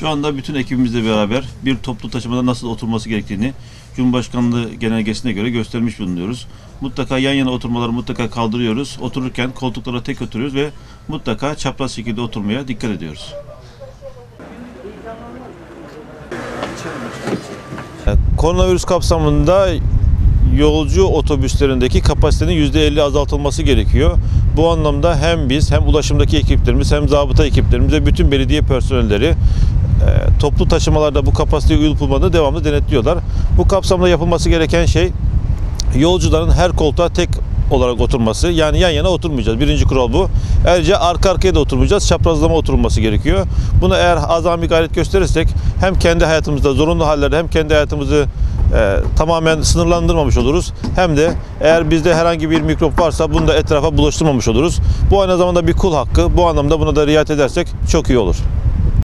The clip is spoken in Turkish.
Şu anda bütün ekibimizle beraber bir toplu taşımada nasıl oturması gerektiğini Cumhurbaşkanlığı genelgesine göre göstermiş bulunuyoruz. Mutlaka yan yana oturmaları mutlaka kaldırıyoruz. Otururken koltuklara tek oturuyoruz ve mutlaka çapraz şekilde oturmaya dikkat ediyoruz. Koronavirüs kapsamında yolcu otobüslerindeki kapasitenin %50 azaltılması gerekiyor. Bu anlamda hem biz hem ulaşımdaki ekiplerimiz hem zabıta ekiplerimiz ve bütün belediye personelleri toplu taşımalarda bu kapasiteye uyulup olmadığını devamlı denetliyorlar. Bu kapsamda yapılması gereken şey yolcuların her koltuğa tek olarak oturması. Yani yan yana oturmayacağız. Birinci kural bu. Ayrıca arka arkaya da oturmayacağız. Çaprazlama oturulması gerekiyor. Bunu eğer azami gayret gösterirsek hem kendi hayatımızda zorunlu hallerde hem kendi hayatımızı tamamen sınırlandırmamış oluruz. Hem de eğer bizde herhangi bir mikrop varsa bunu da etrafa bulaştırmamış oluruz. Bu aynı zamanda bir kul hakkı. Bu anlamda buna da riayet edersek çok iyi olur.